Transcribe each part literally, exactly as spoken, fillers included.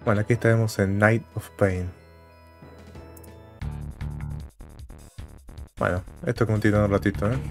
Bueno, aquí estaremos en Night of Pain. Bueno, esto continúa un ratito, ¿eh?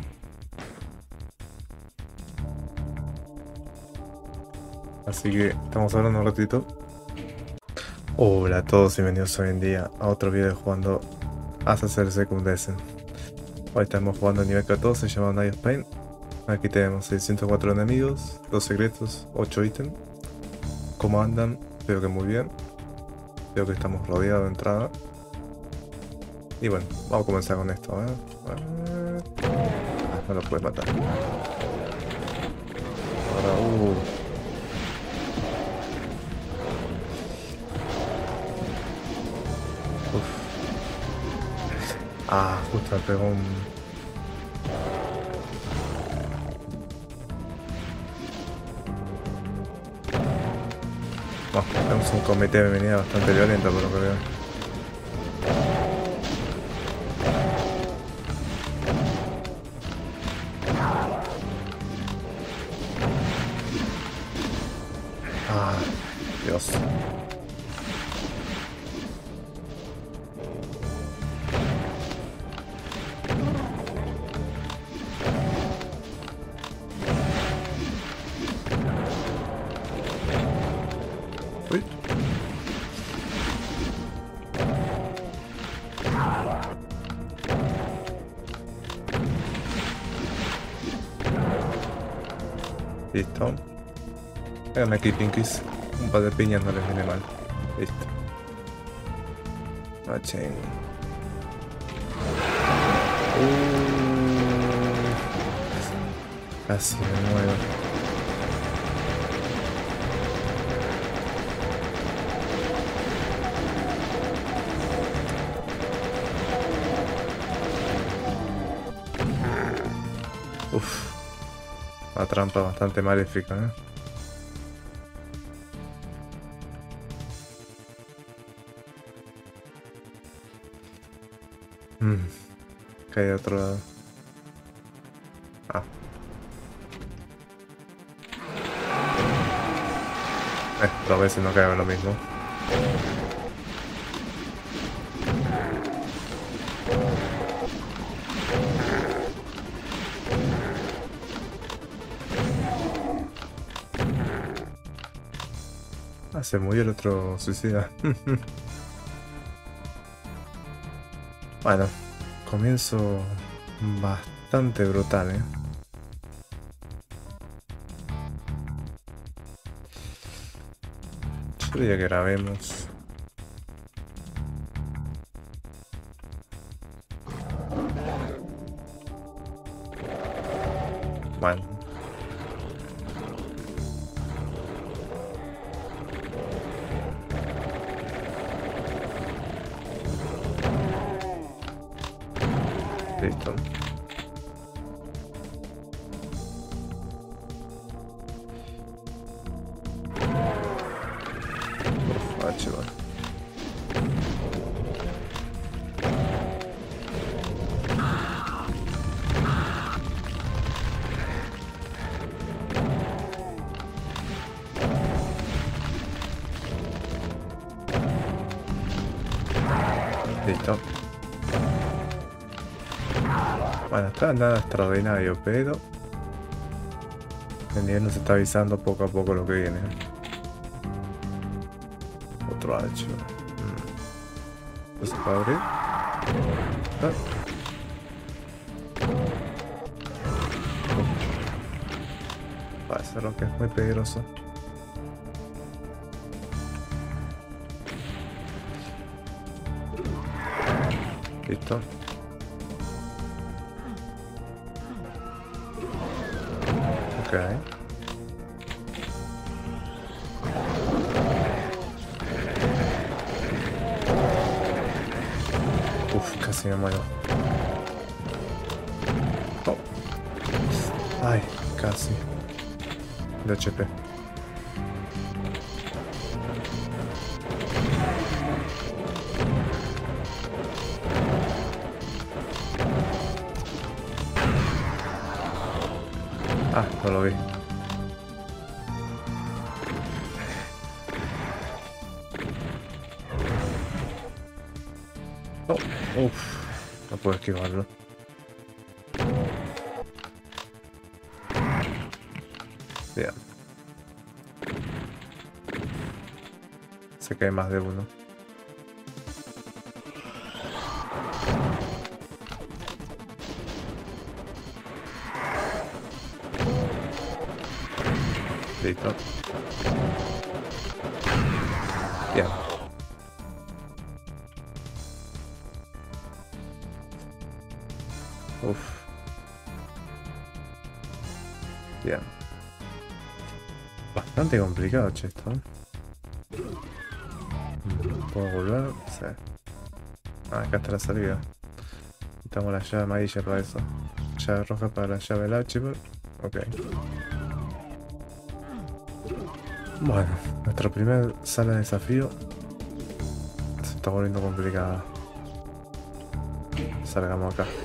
Así que estamos hablando un ratito. Hola a todos y bienvenidos hoy en día a otro video jugando Assassin's Second Descent. Hoy estamos jugando a nivel catorce llamado Night of Pain. Aquí tenemos seiscientos cuatro enemigos, dos secretos, ocho ítems. ¿Cómo andan? Espero que muy bien. Creo que estamos rodeados de entrada. Y bueno, vamos a comenzar con esto, ¿eh? Ah, no lo puedes matar. Ahora, uh. Uf. Ah, justo me pegó un... Bueno, tenemos un comité de bienvenida bastante violento por lo que veo. Ah, Dios. Uy. Listo. Háganme aquí, Pinkies. Un par de piñas no les viene mal. Listo. Machín. Uh, casi me muero. Uf. Una trampa bastante maléfica, ¿eh? Mm. Cae de otro lado. Ah. Eh, dos veces no cae lo mismo. Ah, se murió el otro suicida. Bueno, comienzo bastante brutal, ¿eh? Yo creía que grabemos. Bueno. Listo. Uf, ah, chaval. Listo. Bueno, está nada extraordinario, pero el nivel nos está avisando poco a poco lo que viene. Otro hacho. Mm. ¿No se puede abrir? Ah. Va a ser lo que es muy peligroso. Listo. Ok. Uf, casi me muero. Oh. Ay, casi. De H P. Ah, no lo vi. Oh, uff, no puedo esquivarlo. Bien. Se cae más de uno. Listo. Bien. Uf. Bien. Bastante complicado, che, esto. ¿Puedo volver? Sí. Ah, acá está la salida. Necesitamos la llave amarilla para eso. Llave roja para la llave del archivo. Ok. Bueno, nuestra primera sala de desafío se está volviendo complicada. Salgamos acá.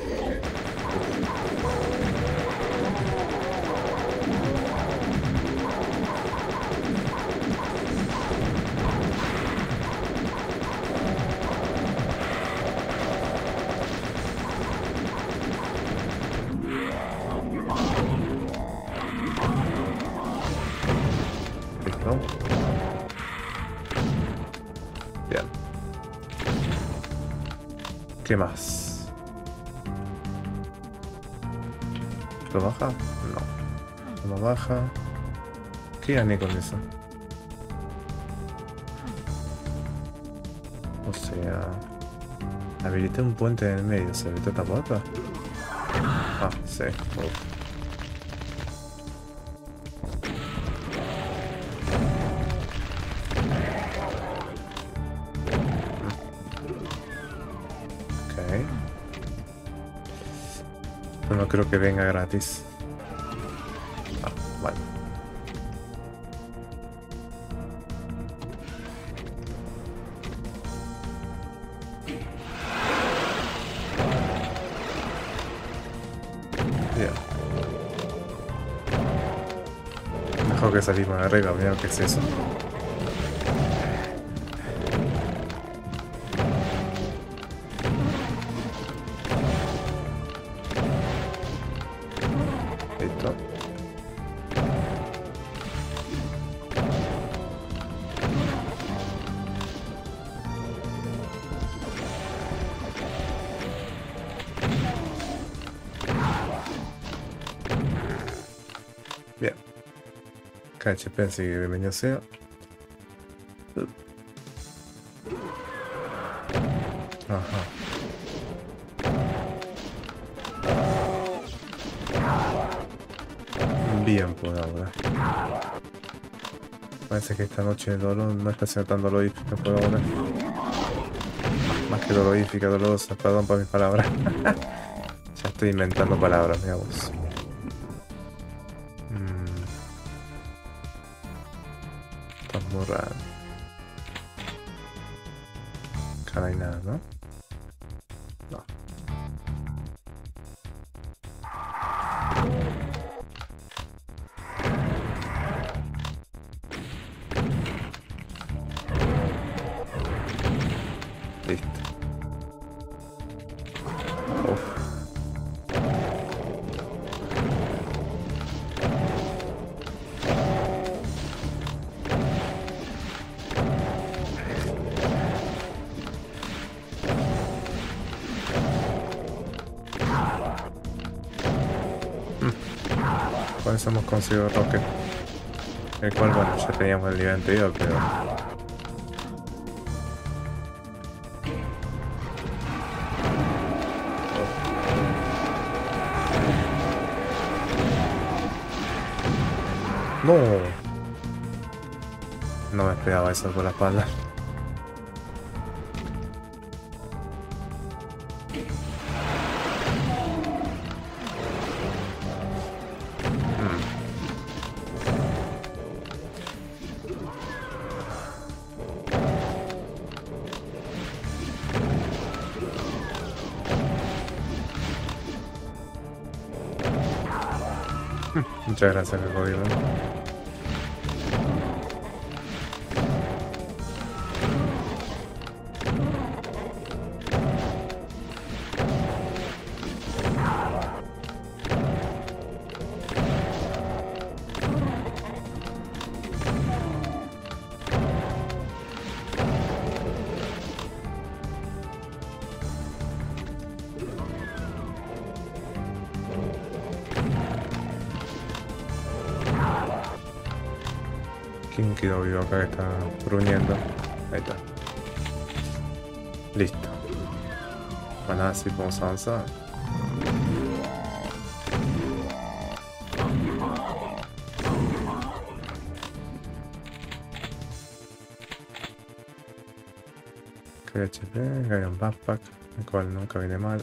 Listo. Bien. ¿Qué más? ¿Lo baja? No. ¿Lo baja? ¿Qué gané con eso? O sea... habilité un puente en el medio. ¿Se habilitó esta puerta? Ah, sí. Uf. Ok. No creo que venga gratis. Ah, vale. Bien. Mejor que salimos de arriba, mira qué es eso. Listo. Bien. K H P, así que bienvenido sea. Ajá. Bien por ahora. Parece que esta noche el dolor no está siendo tan dolorífica por ahora. Más que dolorífica, dolorosa, perdón por mis palabras. Ya estoy inventando palabras, digamos. Mm. Está muy raro. Acá no hay nada, ¿no? No. Listo. Uf. Por eso hemos conseguido Rocket. El cual, bueno, ya teníamos el nivel anterior, pero... No. No me esperaba eso por la espalda. Muchas gracias, que jodido. ¿Quién quedó vivo acá que está gruñendo? Ahí está. Listo. Bueno, así podemos avanzar. Que H P, que hay un backpack, el cual nunca viene mal.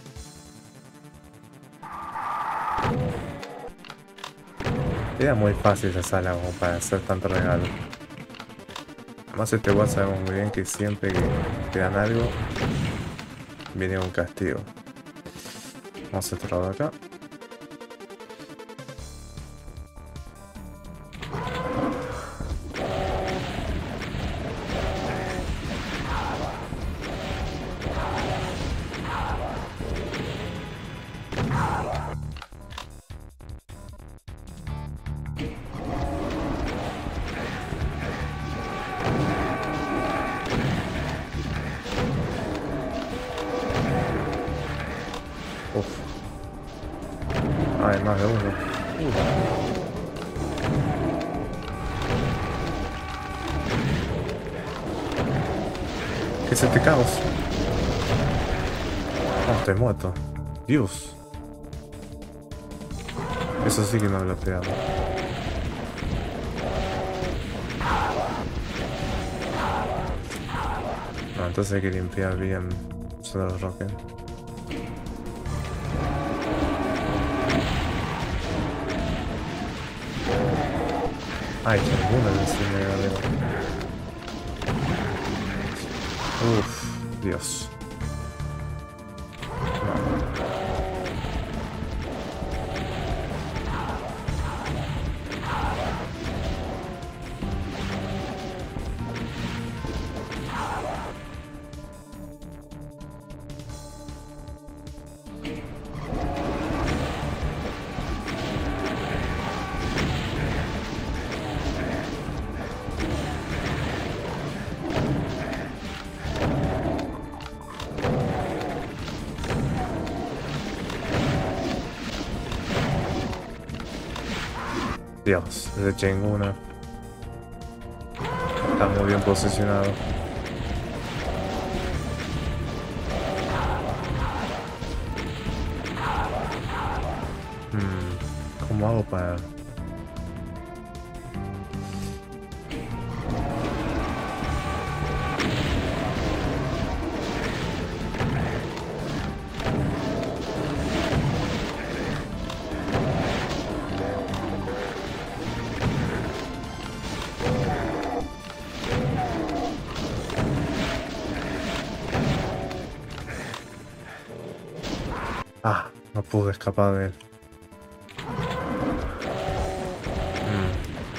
Era muy fácil esa sala como para hacer tanto regalo. Además este igual sabemos muy bien que siempre que te dan algo, viene un castigo. Vamos a este lado de acá. Uf. Hay más de uno. Uh. ¿Qué es este caos? Oh, estoy muerto. Dios. Eso sí que no me lo esperaba. No, entonces hay que limpiar bien solo los rockets. Ay, que alguna de ese megadero. Uff, Dios. Dios, ese Chenguna está muy bien posicionado. Hmm, ¿cómo hago para...? Ah, no pude escapar de él. Mm.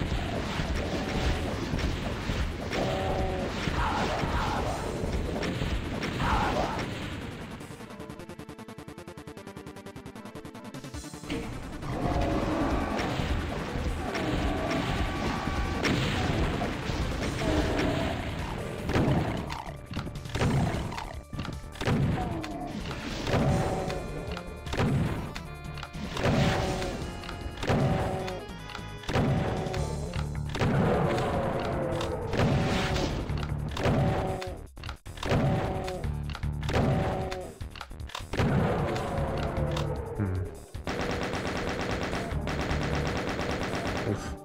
Uf.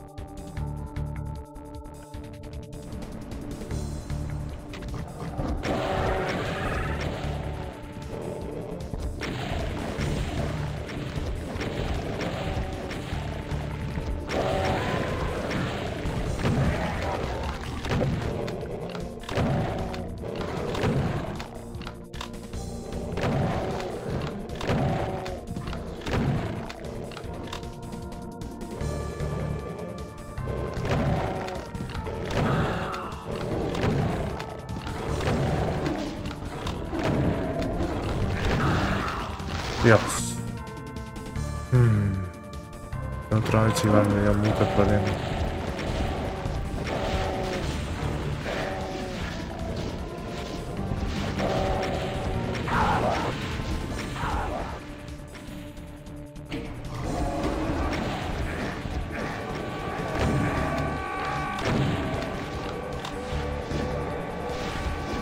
Dios. Hmm. Otro archivar me dio muchos problemas.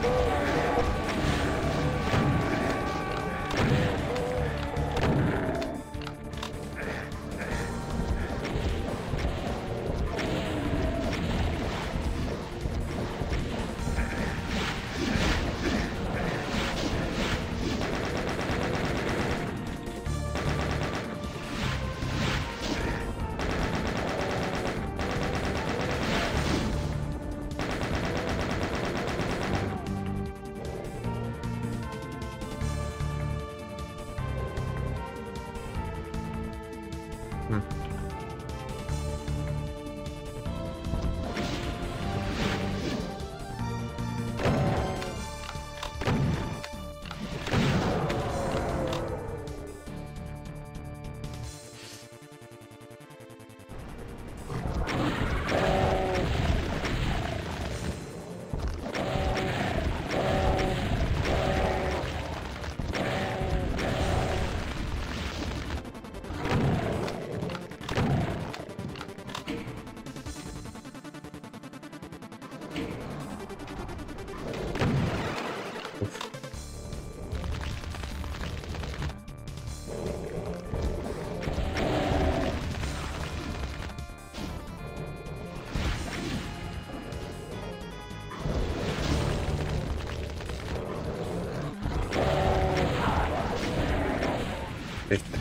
Listo.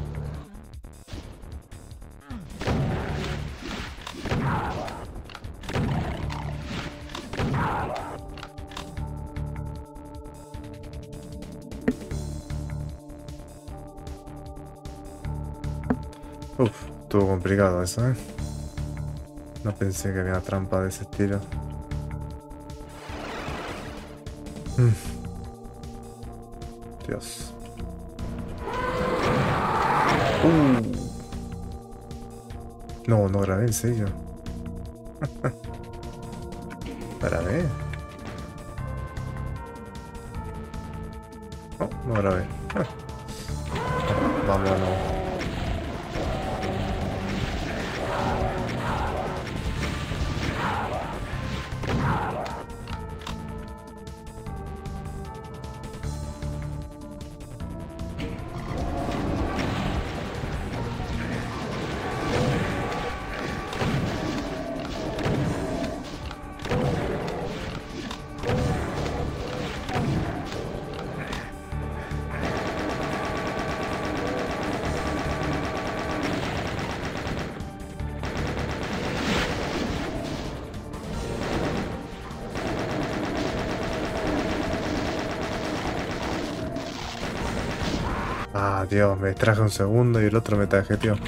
Uf, estuvo complicado eso, ¿eh? No pensé que había una trampa de ese estilo. Mm. Dios. Uh. No, no grabé, en serio. ¿Grabé? No, no grabé. Vámonos. Ah, Dios, me traje un segundo y el otro me traje, tío.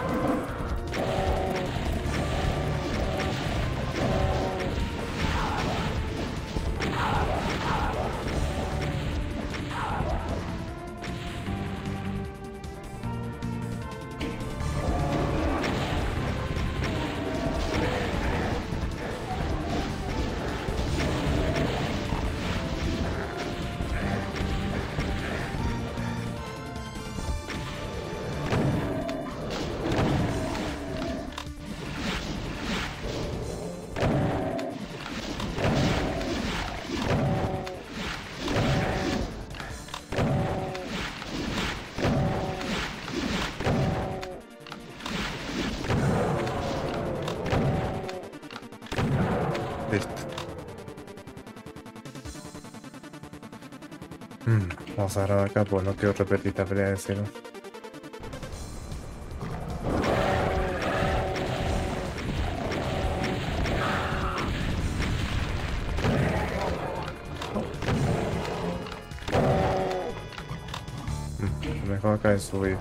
Listo. Mm, vamos a grabar acá, pues no quiero repetir esta pelea de cero. Mm, mejor acá en subir.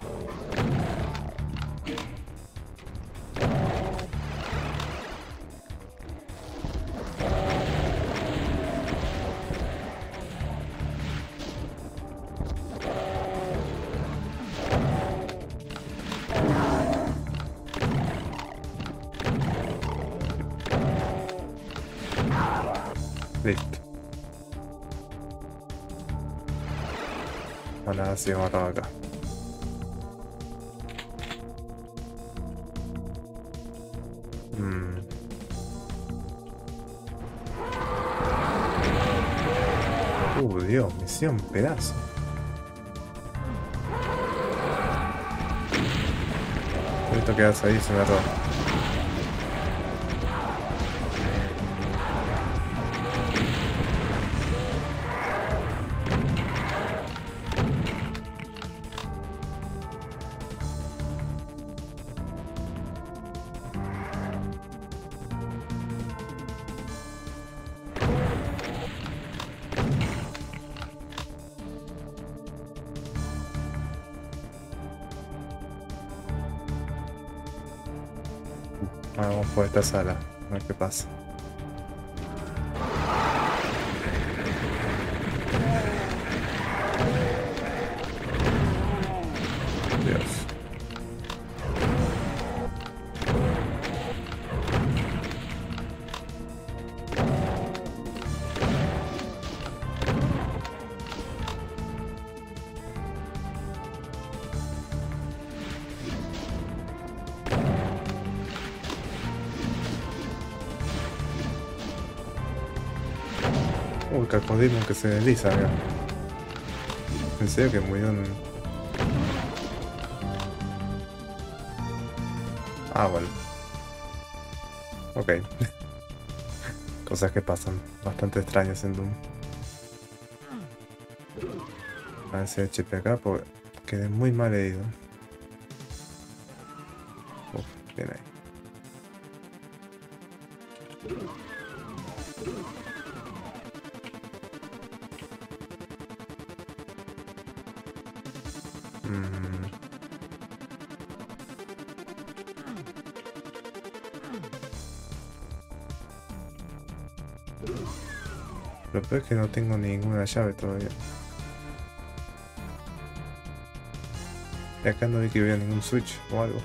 Listo. Ahora sí, vamos a acá. Mm. Uh, Dios, misión pedazo. Esto quedas ahí, se me roba. Vamos por esta sala, a ver qué pasa. Dios. Uy, cacodismo que se desliza acá. En serio que murió un... Ah, bueno. Ok. Cosas que pasan. Bastante extrañas en Doom. A ver si hay H P acá porque quedé muy mal herido. Uf, bien ahí. Lo peor es que no tengo ninguna llave todavía. Y acá no vi que hubiera ningún switch o algo.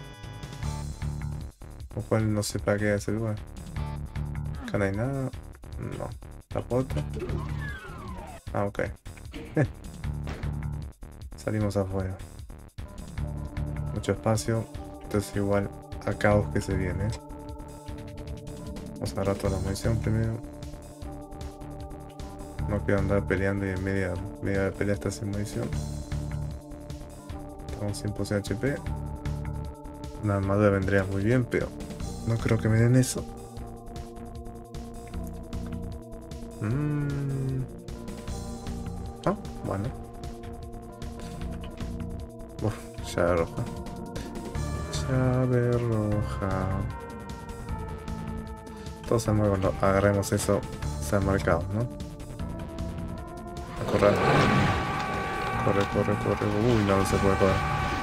O cual no sé para qué es el lugar. Acá no hay nada. No. La puerta. Ah, ok. Salimos afuera. Mucho espacio. Esto es igual a caos que se viene. Vamos a agarrar toda la munición primero. No quiero andar peleando y en media, media de pelea está sin munición. Estamos cien por ciento H P. Una armadura vendría muy bien, pero no creo que me den eso. Mm. Ah, bueno. Uf, llave roja. Llave roja. Todos sabemos cuando agarremos eso, se han marcado, ¿no? A correr. Corre, corre, corre. Uy, no, no se puede correr.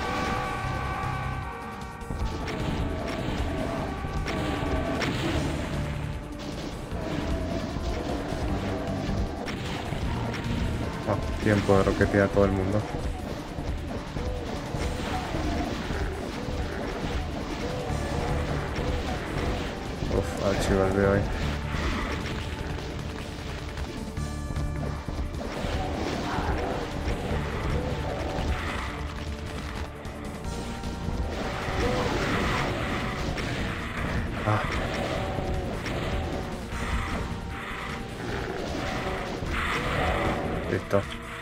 Oh, tiempo de roquetear a todo el mundo. Uf, archivo el de hoy. Ah. Listo.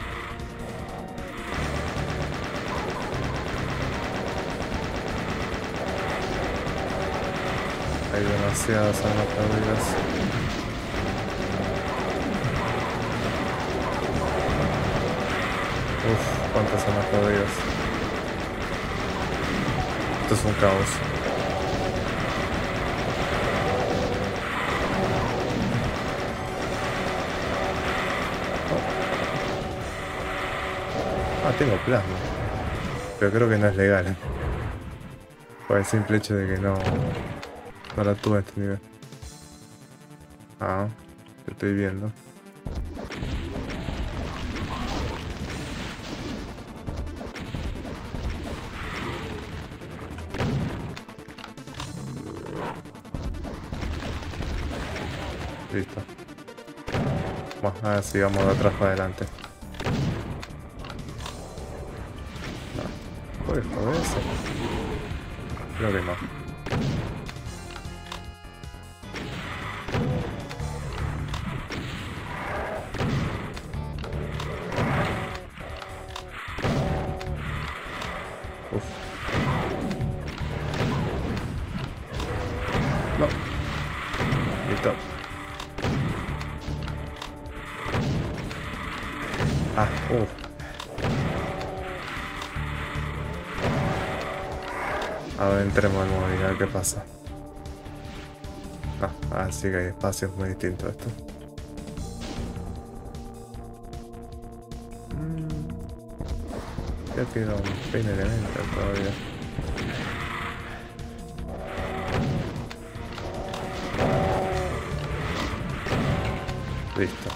Hay demasiadas armas perdidas. Uf, cuántas armas perdidas. Esto es un caos. Ah, tengo plasma. Pero creo que no es legal. Por el simple hecho de que no... No la tuve en este nivel. Ah, te estoy viendo. Listo. Bueno, ahora sigamos de atrás para adelante. No. ¿Puedes joder eso? Creo que no. Ah, uh. A ver, entremos al móvil, a ver qué pasa. Ah, así que hay espacios muy distintos a esto. Mm, creo que era un peine elemento todavía. Listo.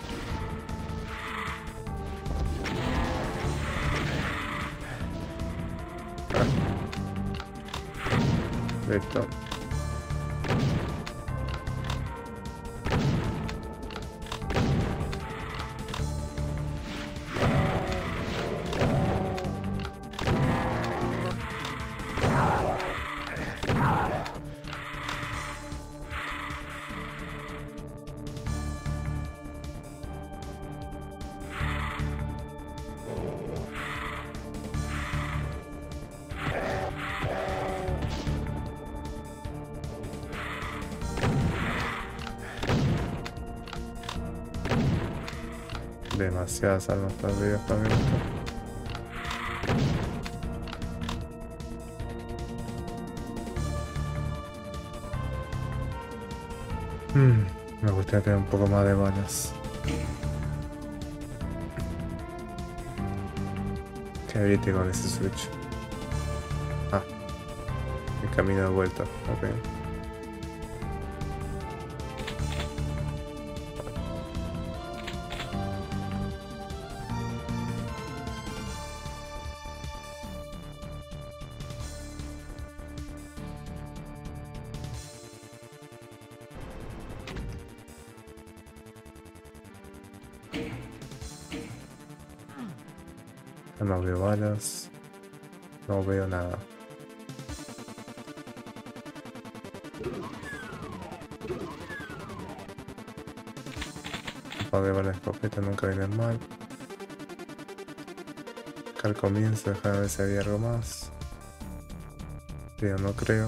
Ah. Listo. Demasiadas armas perdidas para mi gusto. Hmm, me gustaría tener un poco más de balas. ¿Qué habilité con ese switch? Ah, el camino de vuelta. Ok. No veo balas. No veo nada. Un par de balas de escopeta nunca vienen mal. Acá al comienzo, dejar ver si había algo más. Pero no creo.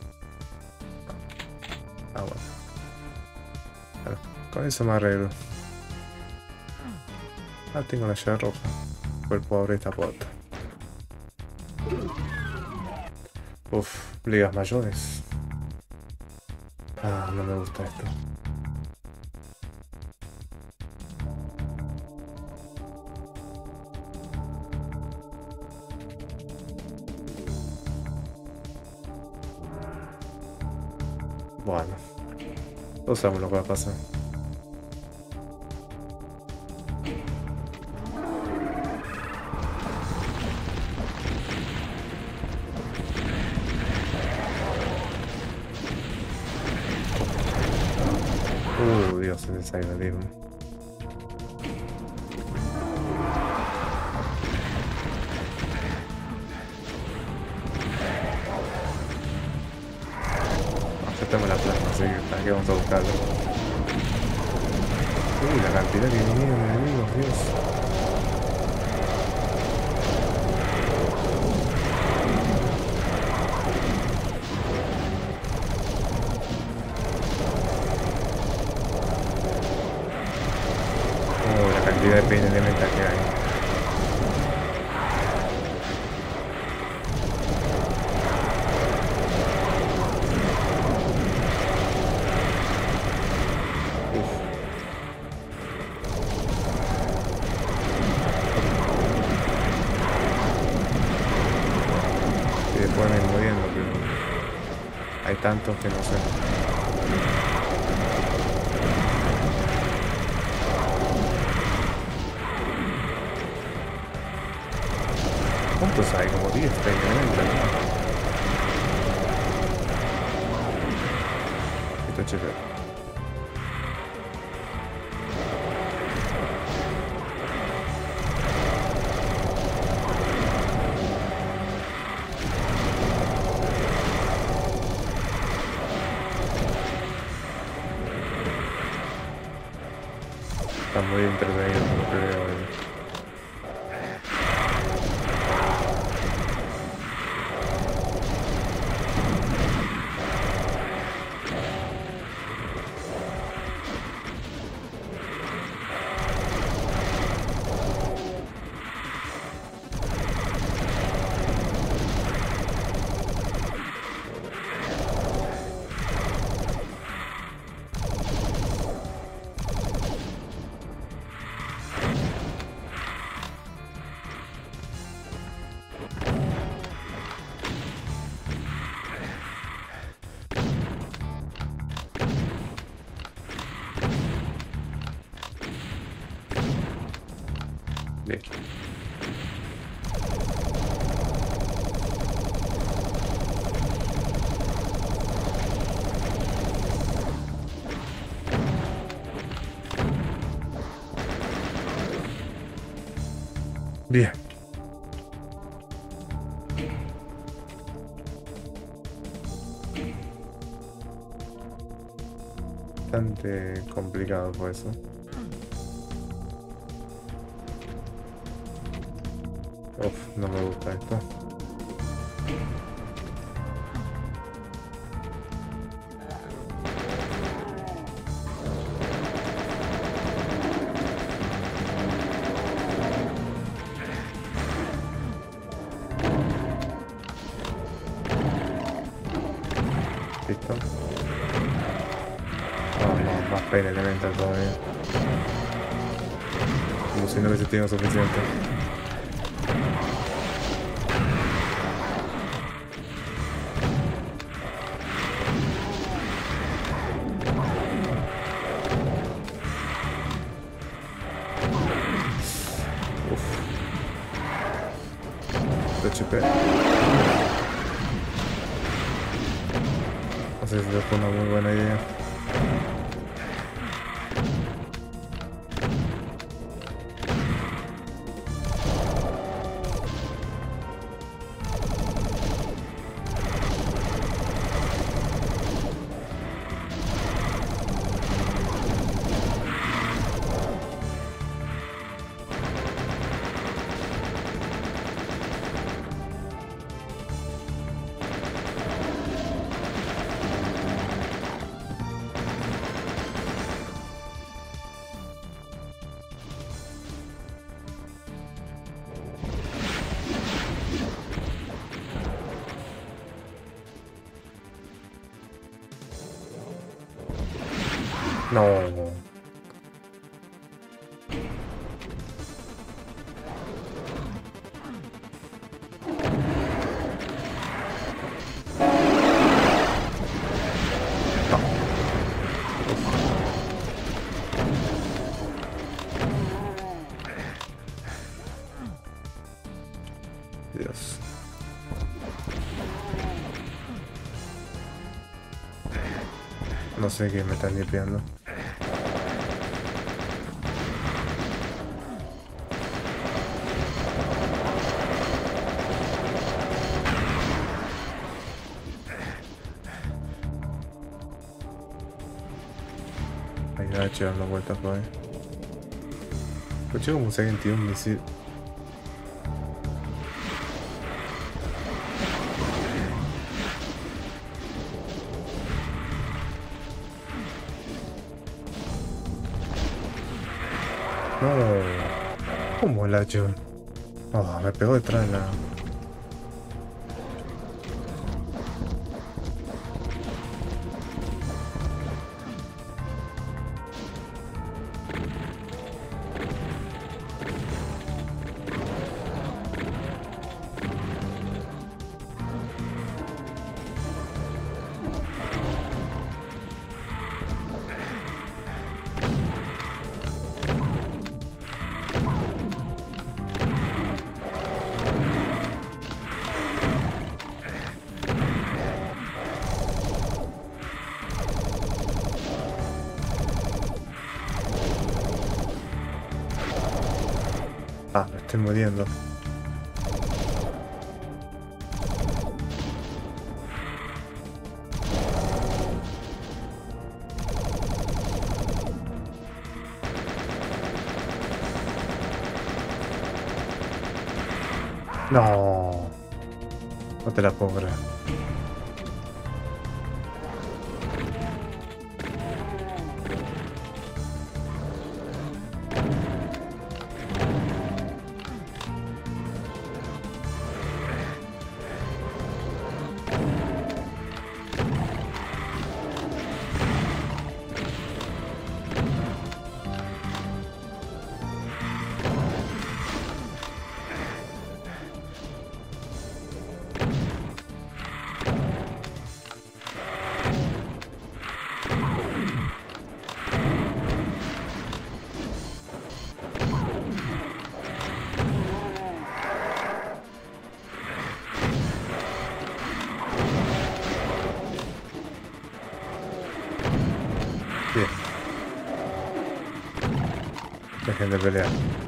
Ah, bueno. Bueno, con eso me arreglo. Ah, tengo la llave roja. Puedo abrir esta puerta. Uf, ligas mayores. Ah, no me gusta esto. Bueno, no sabemos lo que va a pasar. Uh, Dios, ese Silent Demon. Aceptamos la plasma, así que para qué vamos a buscarlo. Uy, la cantidad que vinieron de enemigos, Dios. Oh, la cantidad de peine elemental que hay. Pueden ir muriendo, pero hay tantos que no sé. ¿Cuántos hay? Como diez técnicamente, ¿no? Esto es chévere. Está muy entretenido lo que veo ahí. Bien. Bien. Bastante complicado por eso. Uf, no me gusta esto. Listo. No, no, más pena elemental todavía. Como si no hubiese tenido suficiente. H P. No sé si fue una muy buena idea. No. Dios. No sé qué me están limpiando. Ahí va a dando vueltas por ahí. Escuché como se sentía un misil. No. ¿Cómo la hecho? Oh, me pegó detrás de la... Ah, me estoy muriendo. No. No te la puedo creer. Dejen de pelear.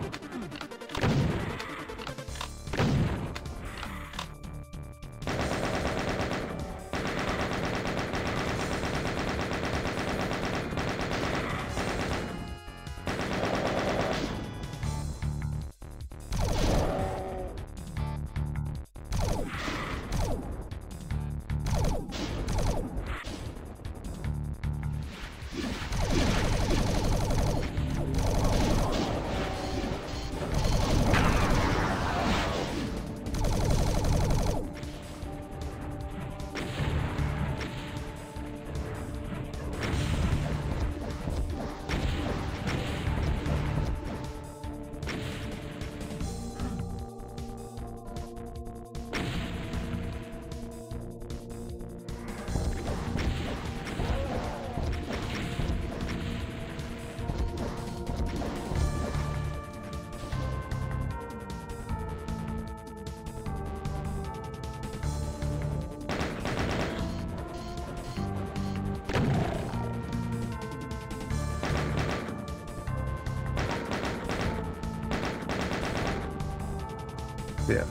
Bien.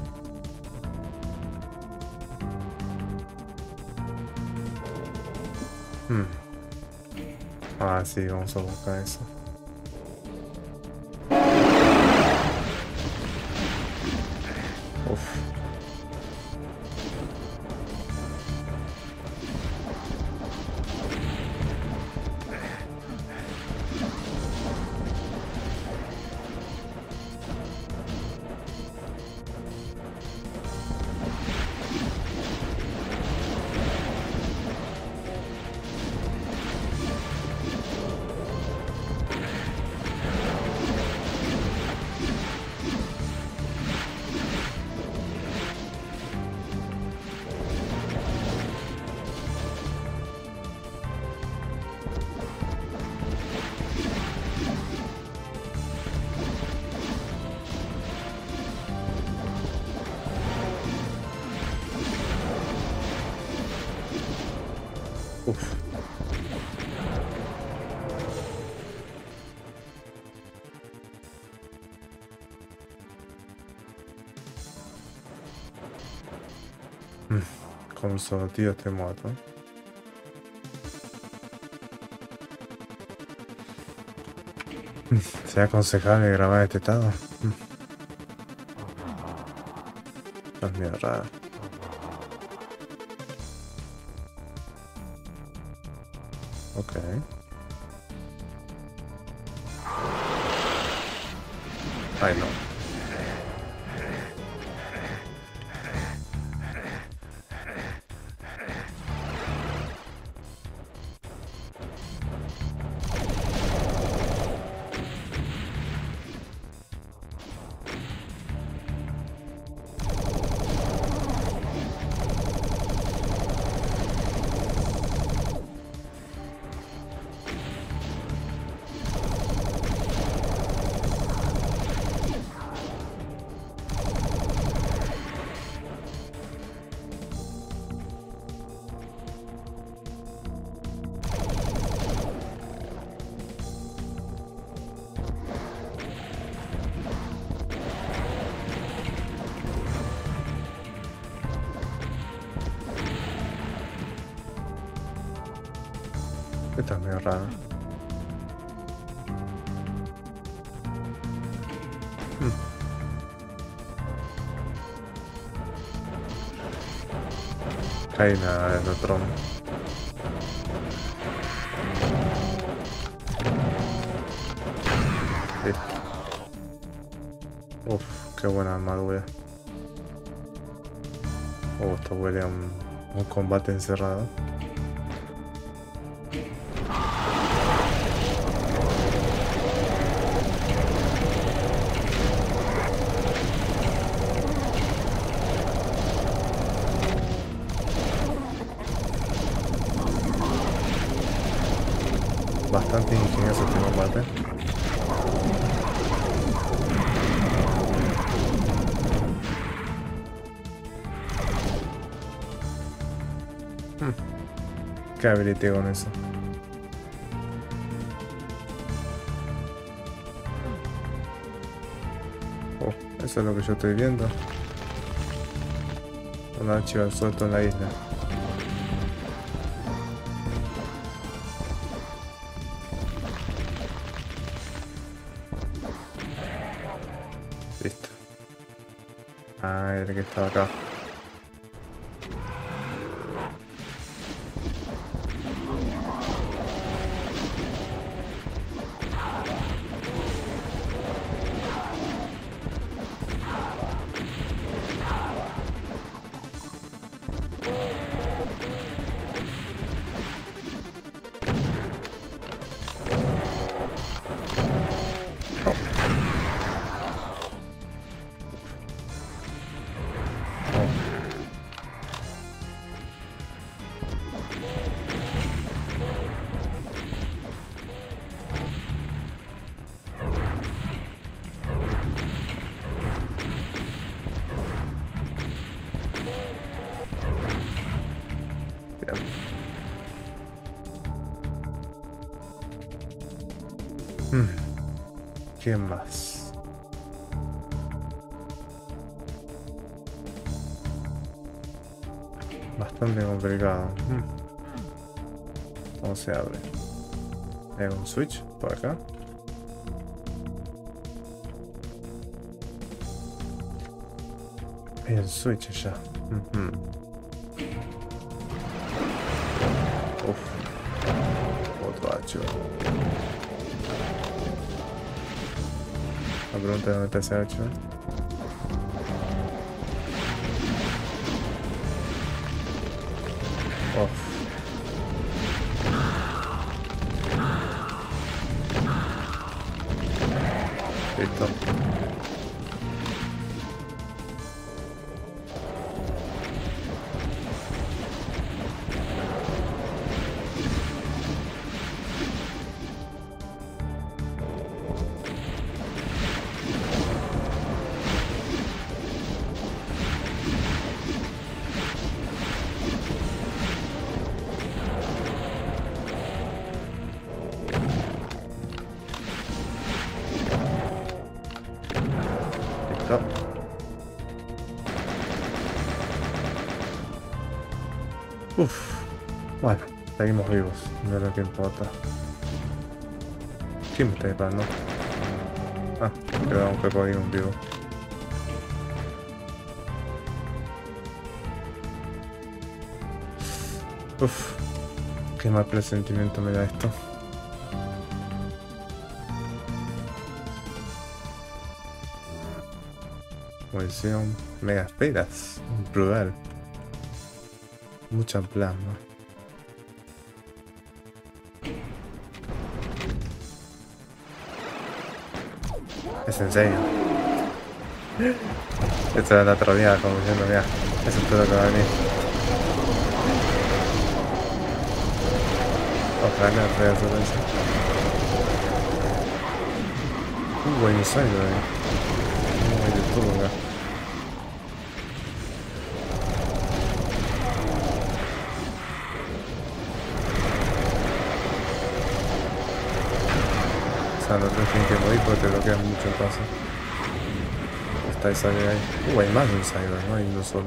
Hmm. Ah, sí, vamos a buscar eso. Uf. Uf. Mm. Con solo tío estoy muerto. ¿Sería aconsejable grabar en este estado? Es medio raro. Ok. Ay, no. Esto es medio raro. Hmm. Hay nada en el trono. Listo. Uf, qué buena armadura. Oh, esto huele a un, un combate encerrado. Bastante ingenioso este combate. Hmm. ¿Qué habilité con eso? Eso es lo que yo estoy viendo. Un archivo suelto en la isla. Listo. Ah, era que estaba acá. Hmm. ¿Quién más? Bastante complicado. Hmm. ¿Cómo se abre? ¿Hay un switch por acá? Hay un switch ya. Mm-hmm. Uf. Otro archivo. La pregunta de dónde está ese archivo. Uf. Listo. Uf, bueno, seguimos vivos, no es lo que importa. ¿Quién me está disparando? Ah, queda un cocodrilo vivo. Uf, qué mal presentimiento me da esto. Munición, mega esferas, brutal. Mucha plasma. Es en serio. Esto era la troleada, como diciendo, mira, eso es todo lo que va a venir. Ojalá no sea solo eso. Un buen ensayo, eh. Hay de todo acá. No tienes que morir porque te bloquean mucho el paso. Está esa de ahí. Uh, hay más de un cyber, no hay uno solo.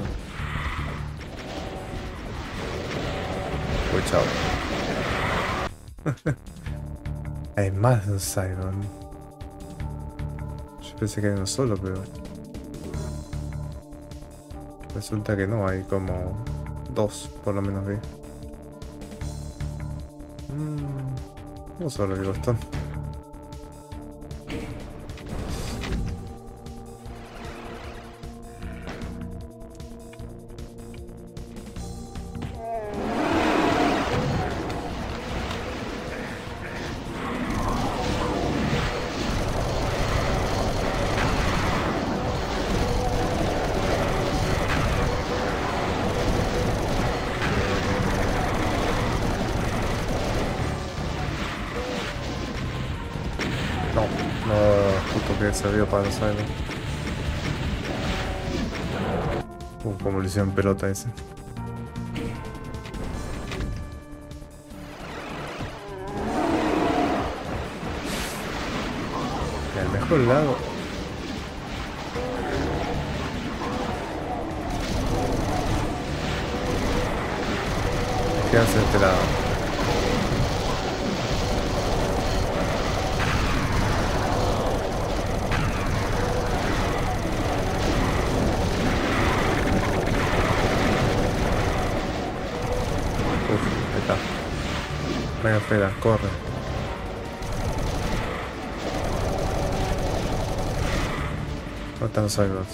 Uy, chao. Hay más de un cyber. Yo pensé que hay uno solo, pero resulta que no, hay como dos, por lo menos vi. Mm, no solo digo esto. No, no, justo que salió para los aires. Uh, como le hicieron pelota ese. El mejor lado. ¿Qué hace este lado? Uf, ahí está. Venga, espera, corre. ¿Dónde están los cyborgs?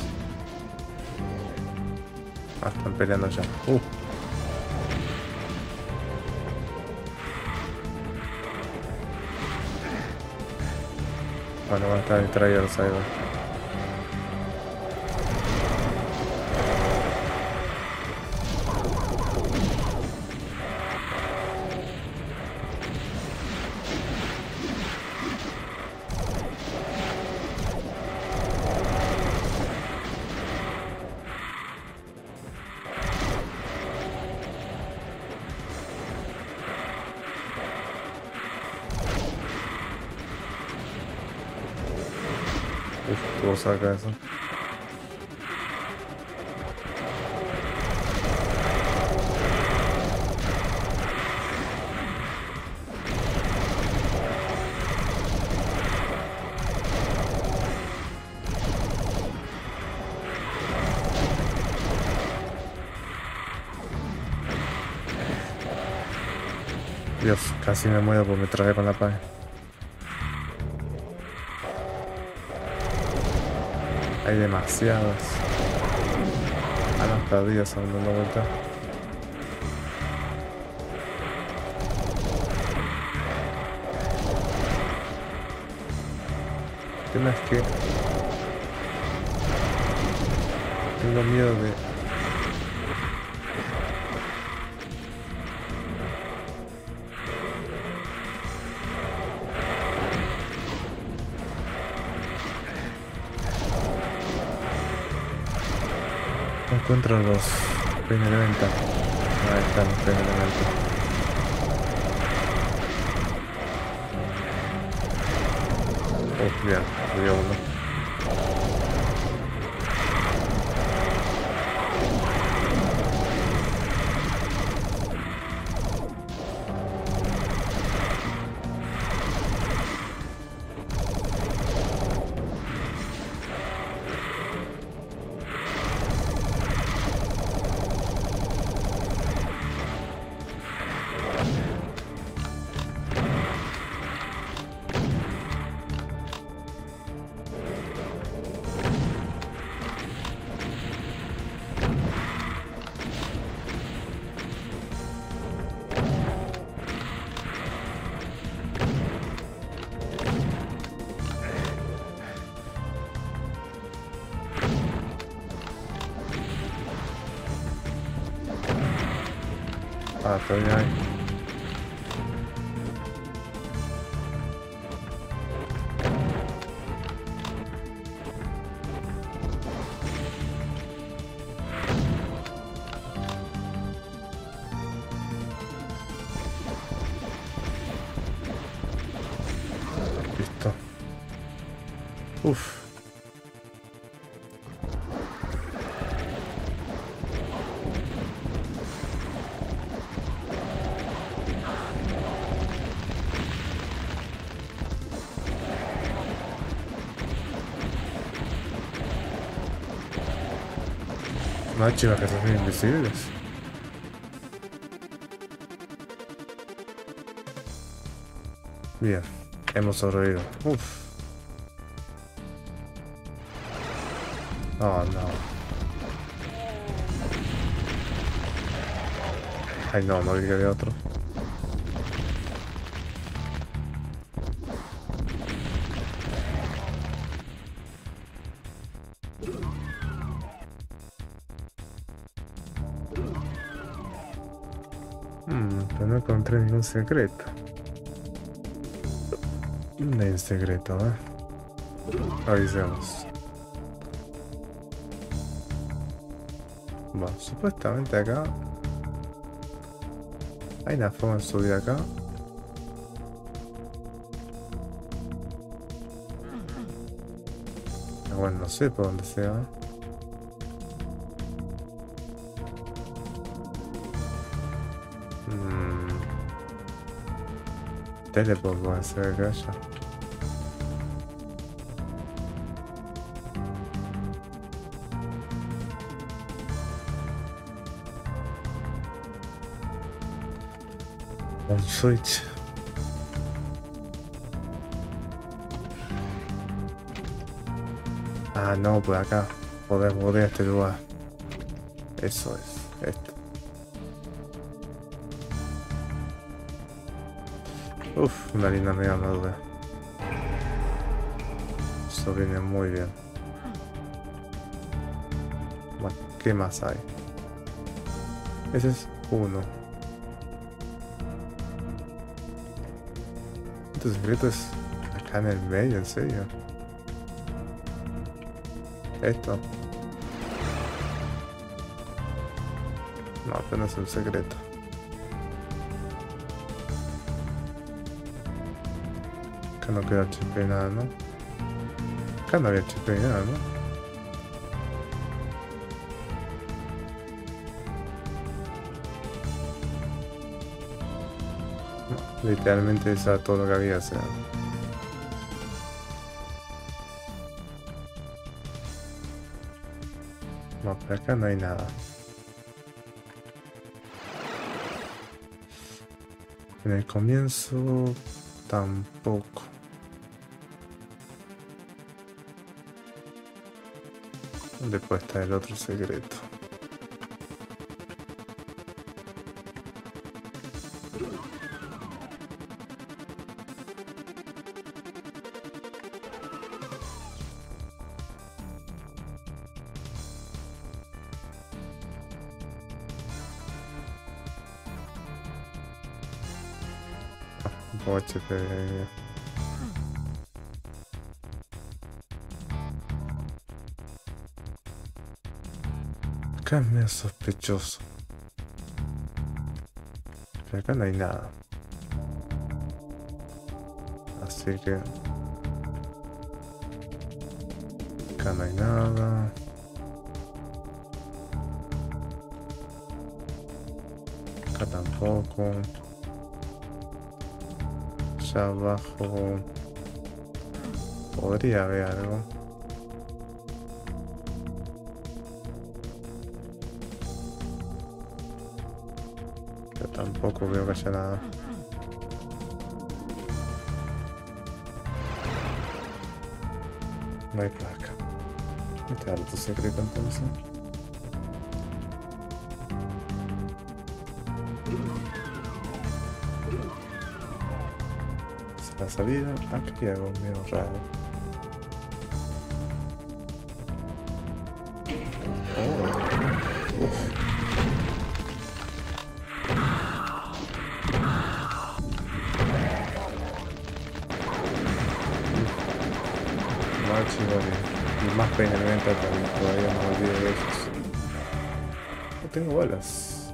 Ah, están peleando ya. Uh. Bueno, van a estar distraídos los cyborgs. Uf, ¿cómo saca eso? Dios, casi me muero porque me traje con la pared. Hay demasiados. Ah, no, perdidos aún dando vuelta. El tema es que tengo miedo de... No encuentro los peines de venta. Ahí están los peines de venta. Oh, bien, había uno. Ah, todavía hay. Listo. Uf. No hay chivas que son invisibles. Bien, hemos sobrevivido. Uf. Oh, no. Ay, no, no vi que había otro. Hmm, pero no encontré ningún secreto. ¿Dónde hay un secreto, eh? Avisemos. Bueno, supuestamente acá hay una forma de subir acá. Pero bueno, no sé por dónde sea. teleport puede ser que haya. Un switch. Ah, no, por acá. Poder volver a este lugar. Eso es. Esto. Uf, una linda mega armadura. Eso viene muy bien. Bueno, ¿qué más hay? Ese es uno. Este secreto es acá en el medio, en serio. Esto. No, apenas un secreto. Acá no queda H P nada, ¿no? Acá no había H P nada, ¿no? No, literalmente eso era todo lo que había, o sea. No, pero acá no hay nada. En el comienzo tampoco. ¿Dónde puede estar el otro secreto? H P. Acá es medio sospechoso. Pero acá no hay nada. Así que... acá no hay nada. Acá tampoco. Allá abajo podría haber algo. Pero tampoco veo que haya nada. No hay placa. Este es tu secreto entonces. La salida, aquí hay algo medio raro. Oh. Uf. Máximo y más pena me entra también, todavía no me olvido de esos. No tengo balas.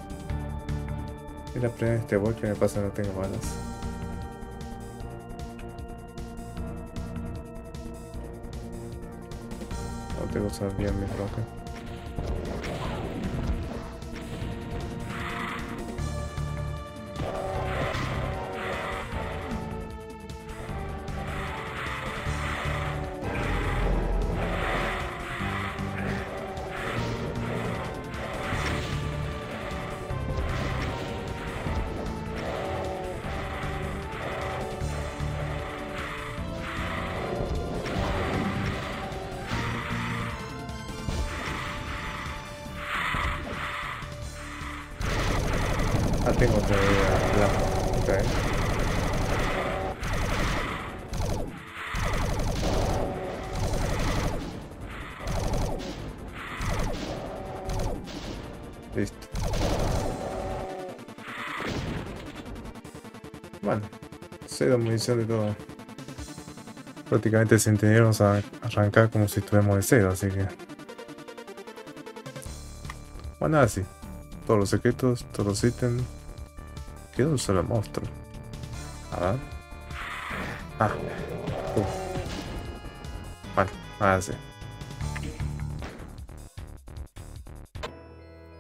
Es la primera vez este bol que me pasa, no tengo balas. Tengo que usar bien mi roca. Ah, tengo otra idea blanca. Ok. Listo. Bueno, cero munición de todo. Prácticamente sin tenernos a arrancar como si estuviéramos de cero, así que... bueno, así. Todos los secretos, todos los ítems. Queda un solo monstruo. A ver. Ah. Uf. Bueno, ahora sí.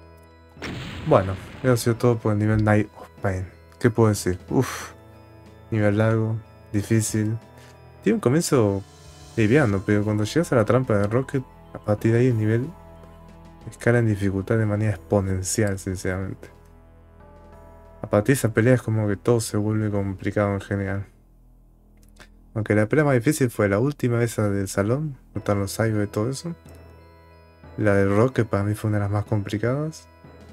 Bueno, eso ha sido todo por el nivel Night of Pain. ¿Qué puedo decir? Uff. nivel largo, difícil. Tiene un comienzo liviano, pero cuando llegas a la trampa de Rocket, a partir de ahí el nivel escala en dificultad de manera exponencial, sinceramente. A partir de esa pelea es como que todo se vuelve complicado en general. Aunque la pelea más difícil fue la última, esa del salón, juntar los cyber y todo eso. La del Rocket para mí fue una de las más complicadas.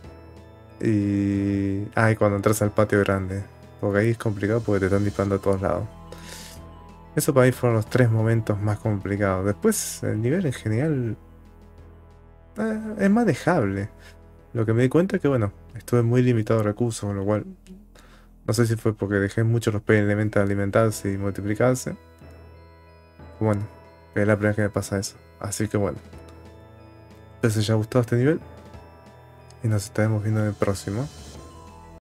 Y... Ah, y cuando entras al patio grande. Porque ahí es complicado porque te están disparando a todos lados. Eso para mí fueron los tres momentos más complicados. Después, el nivel en general eh, es manejable. Lo que me di cuenta es que, bueno, estuve muy limitado de recursos, con lo cual no sé si fue porque dejé mucho los elementos alimentarse y multiplicarse. Bueno, es la primera vez que me pasa eso. Así que bueno, espero que os haya gustado este nivel y nos estaremos viendo en el próximo.